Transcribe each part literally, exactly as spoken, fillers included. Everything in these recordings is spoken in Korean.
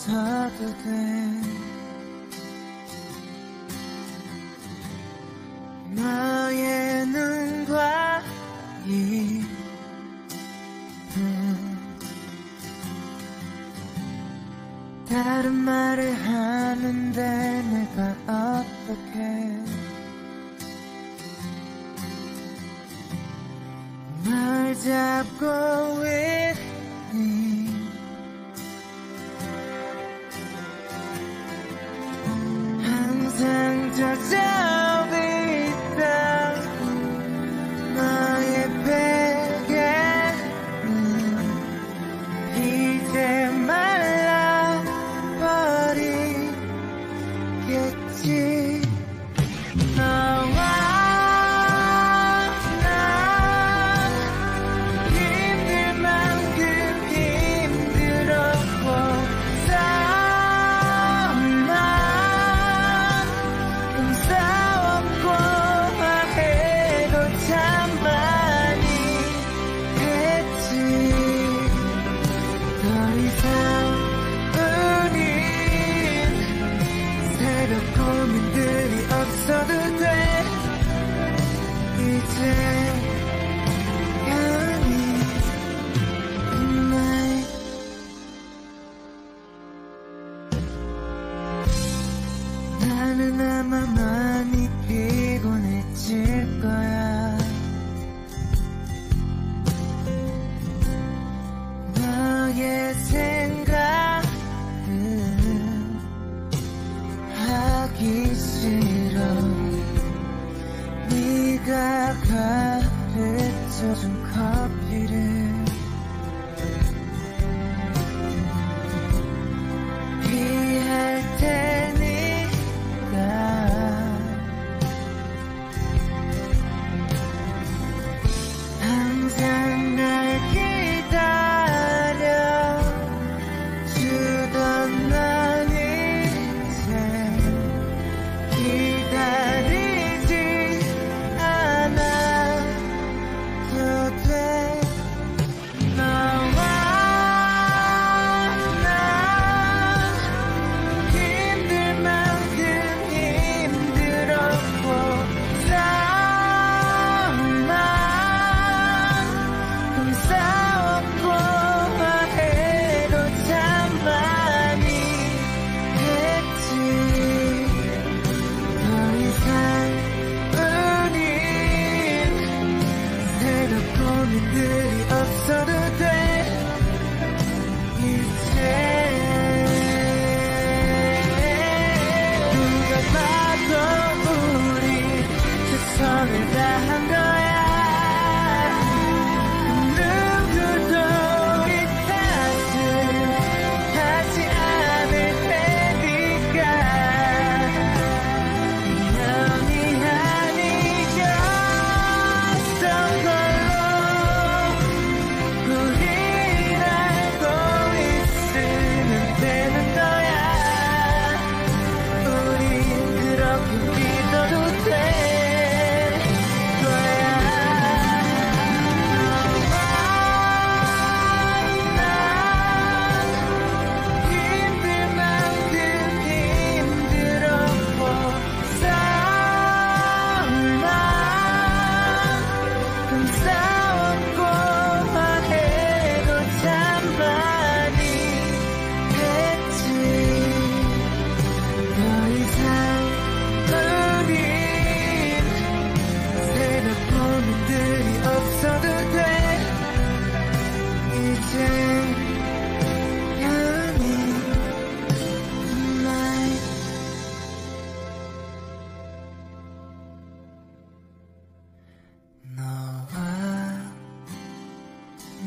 없어도 돼. 너의 눈과 입은 다른 말을 하는데 내가 어떡해. 널 잡고 있니. 항상 젖어 있던 너의 베개는 이제 말라버리겠지. 고민들이 없어도 돼. 이제 아니 tonight. 나는 아마 많이 피곤해질 거야. 너의 생각은 하기 싫어. 네가 가르쳐준 커피를 피할 테니까. 항상 날 기다려 주던 넌 이제 기다리지 않아도 돼. 너와 나 힘들 만큼 힘들었고 싸움만큼 싸웠고 해도 참 많이 했지. 더 이상 우린 새로 고민들이 없어도 돼. 이제 누가 봐도 우리 최선을 다한 거야. 누구도 이 탓을 하지 않을 테니까. 영이 아니었던 걸로 우린 알고 있으면 되는 거야. 우린 그렇게 믿어도 될 거야. 너와 나 힘들 만큼 힘들었고 싸움만큼 싸웠고 해도 참 많이 했지. 더 이상 우린 새로 고민들이 없어도 돼. 이제 아니 tonight. 너와 난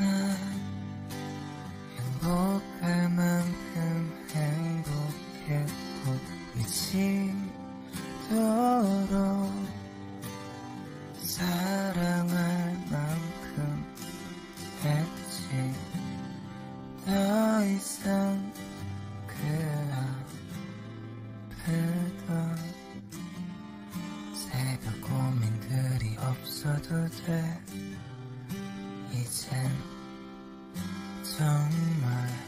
행복할 만큼 행복했고 미치도록 사랑할 만큼 했지. 더 이상 그 아프던 새벽 고민들이 없어도 돼. 이젠 정말